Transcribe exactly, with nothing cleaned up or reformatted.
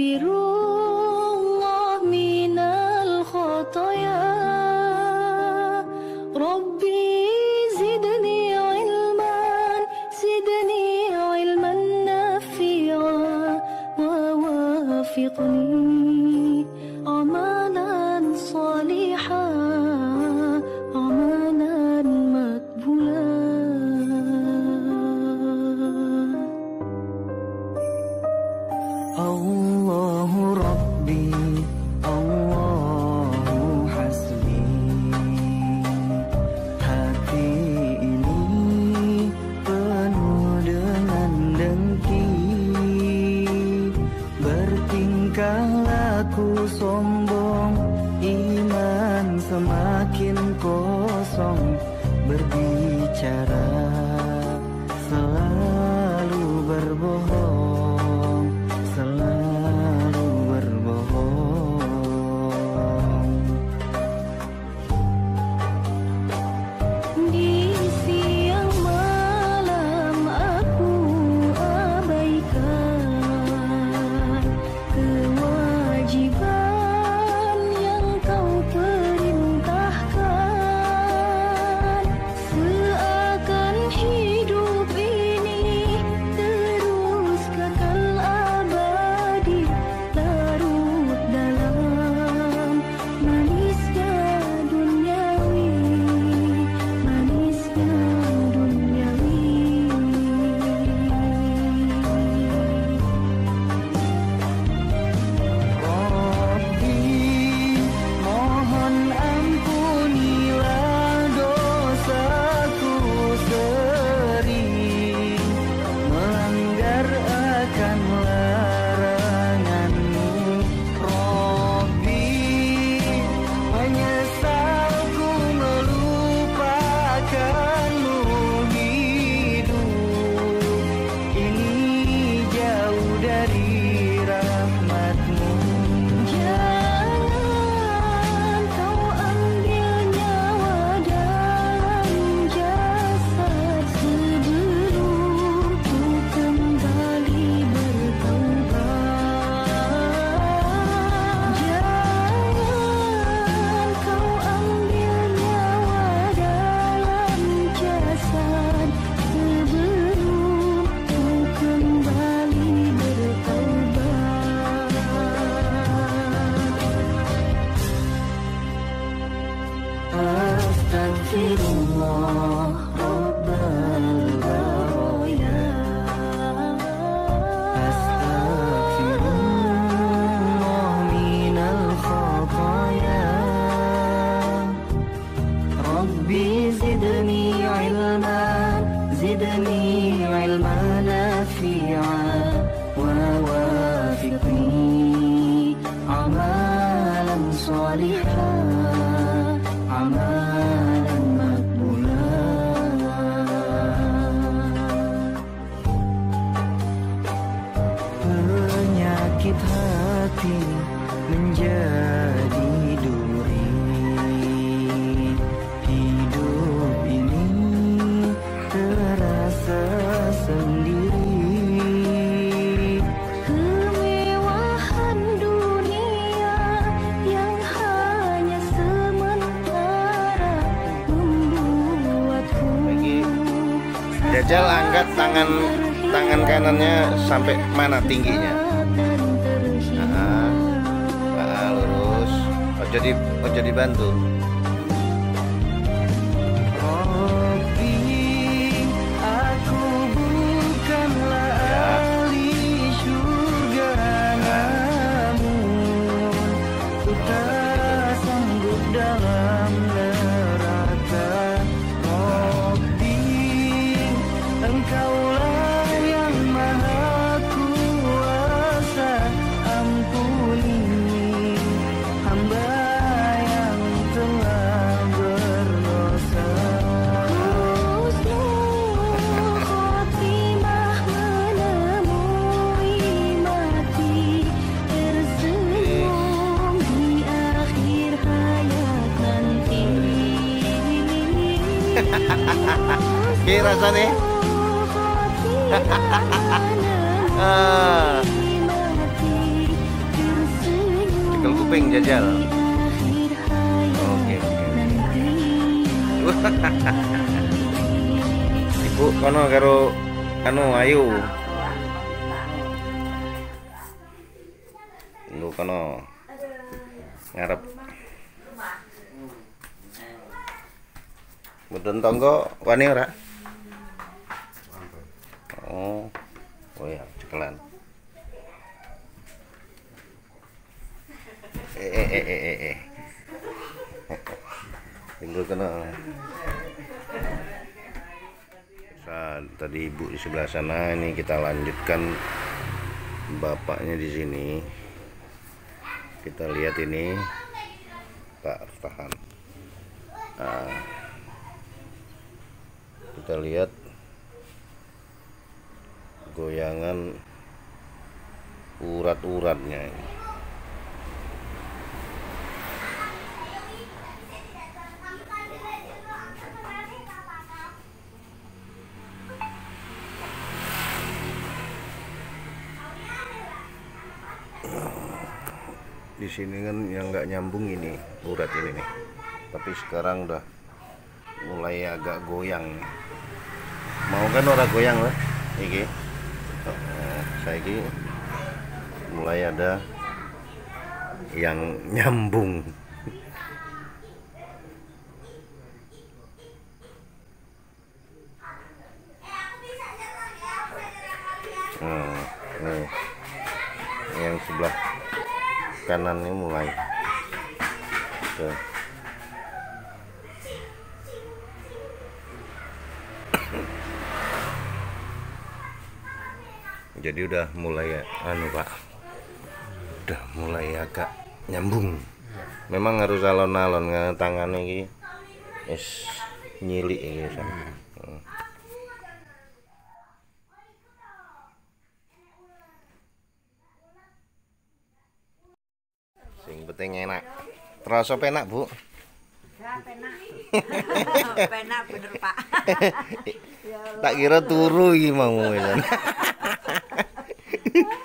Astaghfirullah minal khotoya. Rabbi zidni ilman, zidni ilman nafi'a, wa wafiqni amalan salihah, amalan makbulah. Allahu Rabbi, Allahu hasbi. Hati ini penuh dengan dengki, bertingkah laku sombong, iman semakin kosong, berbicara selalu berbohong, selalu berbohong. Di siang malam aku abaikan kewajiban yang kau perintahkan, seakan hidup ini terus kekal abadi, larut dalam manisnya duniawi, manisnya duniawi. Rabbi, mohon ampunilah dosaku sering melanggar akan larangan-Mu. Rabbi, menyesalku melupakan-Mu, hidup ini jauh dari rahmat-Mu. Jangan kau ambil nyawa dalam jasad sebelum ku kembali bertaubat. Jangan kau ambil nyawa dalam jasad sebelum ku kembali bertaubat. Astaghfirullah Rabbal Baraya. Astaghfirullah minal khotoya. Rabbi zidni ilman, zidni ilman nafi'a, wa wafiqni amalan salihah, amalan makbulah. Penyakit hati menjadi duri, hidup ini terasa sendiri. Kemewahan dunia yang hanya sementara membuatku Jajal angkat tangan tangan kanannya sampai mana tingginya? Nah, nah, lurus. Oh, jadi oh, jadi bantu. Rabbi, aku bukanlah ahli surga, namun ku tak sanggup dalam neraka. Rabbi, Engkaulah yang maha kuasa, ampuni hamba yang telah berdosa. Husnul khotimah menemui mati, tersenyum di akhir hayat nanti. Oke rasanya. Ah. Cekel kuping Jajal. akhir hayat Oke, oke. nanti. Ibu kono karo anu ayu. Lu kono ngarep. Mboten tangga wani ora? Oh. Oh ya, cekelan. Eh eh eh eh eh. eh. Tinggal kena. Saat tadi ibu di sebelah sana, ini kita lanjutkan bapaknya di sini. Kita lihat ini, tak tahan. Nah, kita lihat goyangan urat-uratnya ini. Di sini kan yang nggak nyambung ini urat ini nih, tapi sekarang udah mulai agak goyang nih. Mau kan orang goyang lah iki. Nah, saya ini mulai ada yang nyambung. Nah, nih yang sebelah kanan ini mulai. Tuh. Jadi udah mulai ya, anu Pak, udah mulai agak nyambung. Memang harus alon-alon karena tangannya ini es nyilik ini sama. Hmm. Sing penting enak. Terasa penak Bu? Ya, penak. Penak bener Pak. Tak kira turu iki mau.